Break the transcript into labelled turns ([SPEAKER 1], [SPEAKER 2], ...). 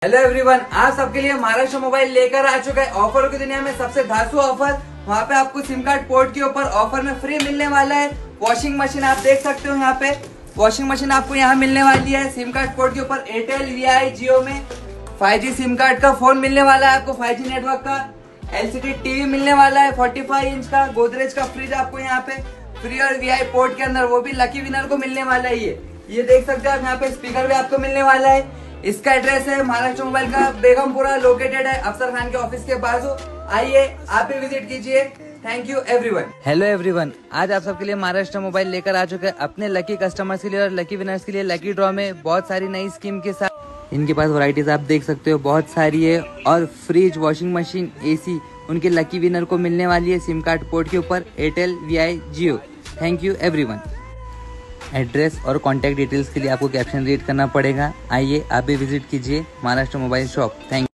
[SPEAKER 1] Hello everyone, आप सबके लिए महाराष्ट्र मोबाइल लेकर आ चुका है ऑफर की दुनिया में सबसे धांसू ऑफर। वहाँ पे आपको सिम कार्ड पोर्ट के ऊपर ऑफर में फ्री मिलने वाला है। वॉशिंग मशीन आप देख सकते हो, यहाँ पे वॉशिंग मशीन आपको यहाँ मिलने वाली है। सिम कार्ड पोर्ट के ऊपर एयरटेल, वीआई, जियो में 5G सिम कार्ड का फोन मिलने वाला है आपको, 5G नेटवर्क का। LCD टीवी मिलने वाला है 45 इंच का। गोदरेज का फ्रिज आपको यहाँ पे फ्री और वीआई पोर्ट के अंदर, वो भी लकी विनर को मिलने वाला है। ये देख सकते हैं आप, यहाँ पे स्पीकर भी आपको मिलने वाला है। इसका एड्रेस है महाराष्ट्र मोबाइल का बेगमपुरा, लोकेटेड है अफसर खान के ऑफिस के बाजू। आइए आप भी विजिट कीजिए। Thank you everyone. Hello everyone, आज आप सबके लिए महाराष्ट्र मोबाइल लेकर आ चुके हैं अपने लकी कस्टमर्स के लिए और लकी विनर्स के लिए लकी ड्रॉ में बहुत सारी नई स्कीम के साथ। इनके पास वैरायटीज आप देख सकते हो, बहुत सारी है। और फ्रिज, वॉशिंग मशीन, AC उनके लकी विनर को मिलने वाली है सिम कार्ड पोर्ट के ऊपर Airtel, Vi, Jio. Thank you everyone. Address और कॉन्टैक्ट डिटेल्स के लिए आपको कैप्शन रीड करना पड़ेगा। आइए आप भी विजिट कीजिए महाराष्ट्र मोबाइल शॉप। थैंक